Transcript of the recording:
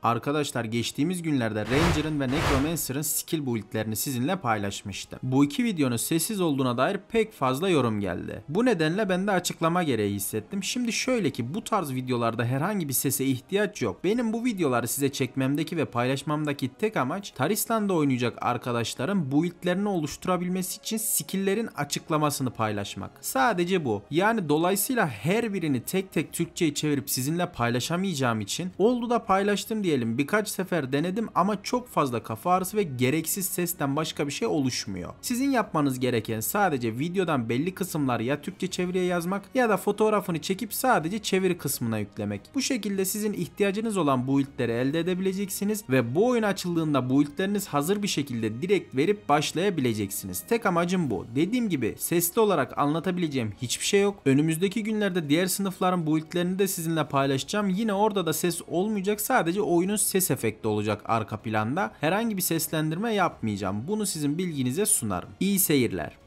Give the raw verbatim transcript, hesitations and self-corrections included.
Arkadaşlar geçtiğimiz günlerde Ranger'ın ve Necromancer'ın skill build'lerini sizinle paylaşmıştım. Bu iki videonun sessiz olduğuna dair pek fazla yorum geldi. Bu nedenle ben de açıklama gereği hissettim. Şimdi şöyle ki bu tarz videolarda herhangi bir sese ihtiyaç yok. Benim bu videoları size çekmemdeki ve paylaşmamdaki tek amaç Taristan'da oynayacak arkadaşların build'lerini oluşturabilmesi için skill'lerin açıklamasını paylaşmak. Sadece bu. Yani dolayısıyla her birini tek tek Türkçe'ye çevirip sizinle paylaşamayacağım için oldu da paylaştım diye birkaç sefer denedim ama çok fazla kafa ağrısı ve gereksiz sesten başka bir şey oluşmuyor. Sizin yapmanız gereken sadece videodan belli kısımlar ya Türkçe çeviriye yazmak ya da fotoğrafını çekip sadece çeviri kısmına yüklemek. Bu şekilde sizin ihtiyacınız olan build'leri elde edebileceksiniz ve bu oyun açıldığında build'leriniz hazır bir şekilde direkt verip başlayabileceksiniz. Tek amacım bu. Dediğim gibi sesli olarak anlatabileceğim hiçbir şey yok. Önümüzdeki günlerde diğer sınıfların build'lerini de sizinle paylaşacağım. Yine orada da ses olmayacak. Sadece oyunun ses efekti olacak arka planda. Herhangi bir seslendirme yapmayacağım. Bunu sizin bilginize sunarım. İyi seyirler.